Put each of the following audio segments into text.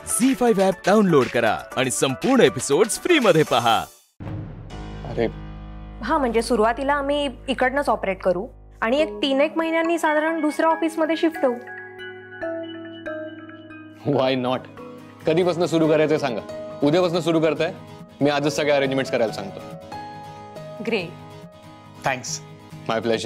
झी5 app download करा आणि संपूर्ण एपिसोड्स फ्री मध्ये पहा. अरे हा, म्हणजे सुरुवातीला आम्ही इकडनंच ऑपरेट करू आणि एक 3-1 महिन्यांनी साधारण दुसऱ्या ऑफिसमध्ये शिफ्ट होऊ. Why not. कधीपासून सुरू करायचं सांगा. उद्यापासून सुरू करताय. मी आजच सगळे अरेंजमेंट्स करायला सांगतो. ग्रेट. थँक्स. My pleasure.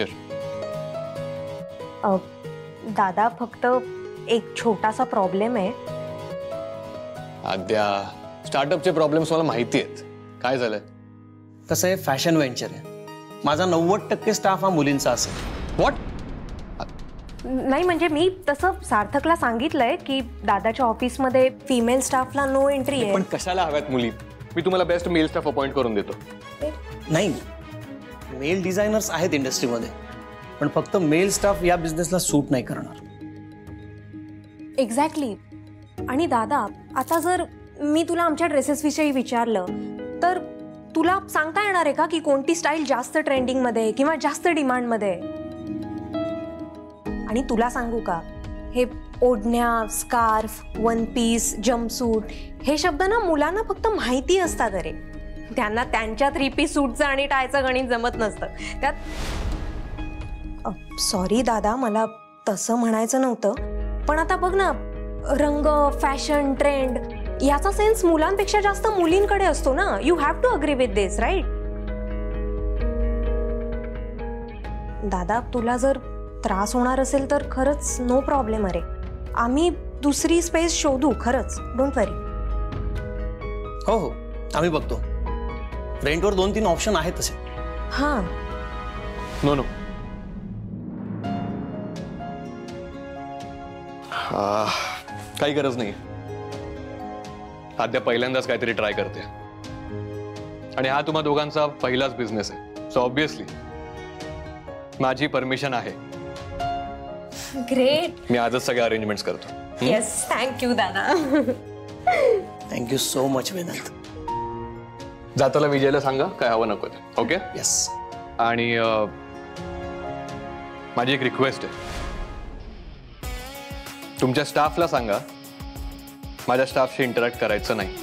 दादा, फक्त एक छोटासा प्रॉब्लेम आहे. आद्या, स्टार्टअपचे प्रॉब्लेम्स मला माहिती आहेत. काय झालंय? कसं आहे, फॅशन व्हेंचर आहे. माझा 90% स्टाफ हा मुलींचा असेल. व्हॉट? नाही, म्हणजे मी तसं सार्थकला सांगितलंय की दादाच्या ऑफिसमध्ये फिमेल स्टाफला नो एंट्री आहे. पण कशाला हव्यात मुली? मी तुम्हाला बेस्ट मेल स्टाफ अपॉइंट करून देतो. नाही, मेल डिझायनर्स आहेत इंडस्ट्रीमध्ये, पण फक्त मेल स्टाफ या बिझनेसला सूट नाही करणार. एक्झॅक्टली. आणि दादा, आता जर मी तुला आमच्या ड्रेसेस विषयी विचारलं तर तुला सांगता येणार आहे का की कोणती स्टाईल जास्त ट्रेंडिंगमध्ये किंवा जास्त डिमांडमध्ये? आणि तुला सांगू का, हे ओढण्या, स्कार्फ, वन पीस, जम्पसूट हे शब्द ना मुलांना फक्त माहिती असतात. अरे त्यांना त्यांच्या 3 पीस सूटचं आणि टायचं गणित जमत नसतं. त्यात सॉरी दादा, मला तसं म्हणायचं नव्हतं, पण आता बघ ना, रंग, फॅशन, ट्रेंड याचा सेन्स मुलांपेक्षा जास्त मुलींकडे असतो ना. You have to agree with this, right? दादा, तुला जर त्रास होणार असेल तर खरंच नो प्रॉब्लेम. अरे आम्ही दुसरी स्पेस शोधू, खरंच. Don't worry. हो हो, आम्ही बघतो. रेंटवर 2-3 ऑप्शन आहेत तसे. हां. No no. काही गरज नाही. आद्या पहिल्यांदाच काहीतरी ट्राय करते आणि हा तुम्हा दोघांचा पहिलाच बिझनेस आहे. सो ऑब्विसली माझी परमिशन आहे. ग्रेट. मी आजच सगळे अरेंजमेंट्स करतो. येस, थँक्यू दादा. Thank you so much Vedant. जाताला विजयला सांगा काय हवं नको ते. ओके? येस. आणि माझी एक रिक्वेस्ट आहे. तुमच्या स्टाफला सांगा माझ्या स्टाफशी इंटरॅक्ट करायचं नाही.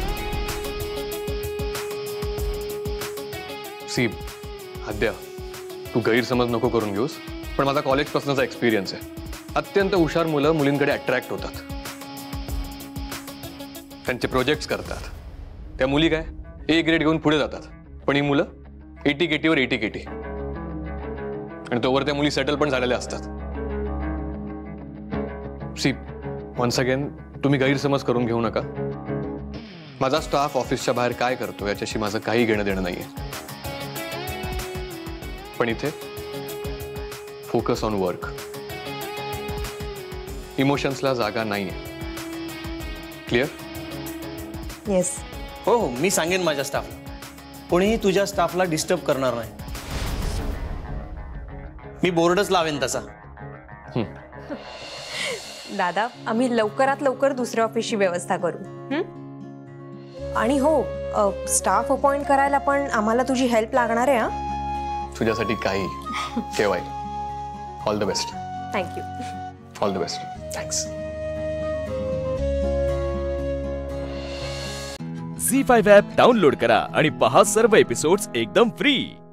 सी आद्या, तू गैरसमज नको करून घेऊस, पण माझा कॉलेजपासूनचा एक्सपिरियन्स आहे. अत्यंत हुशार मुलं मुलींकडे अट्रॅक्ट होतात, त्यांचे प्रोजेक्ट्स करतात. त्या मुली काय A ग्रेड घेऊन पुढे जातात, पण ही मुलं 80 केटीवर 80 केटी, आणि तोवर त्या मुली सेटल पण झालेल्या असतात. सी वन्स अगेन, तुम्ही गैरसमज करून घेऊ नका. माझा स्टाफ ऑफिसच्या बाहेर काय करतो याच्याशी माझं काही घेणं देणं नाहीये. पण इथे फोकस ऑन वर्क. इमोशन्सला जागा नाहीये. क्लिअर? येस. हो हो, मी सांगेन माझ्या स्टाफला. कोणीही तुझ्या स्टाफला डिस्टर्ब करणार नाही. मी बोर्डच लावेन तसा. दादा, आम्ही लवकरात लवकर दुसऱ्या ऑफिसची व्यवस्था करू. आणि हो, स्टाफ अपॉइंट करायला पण आम्हाला तुझी हेल्प लागणार आहे. हा, तुझ्यासाठी काही केव्हाही. All the best. Thank you. All the best. Thanks. Zee5 app download करा आणि पहा सर्व एपिसोड्स एकदम फ्री.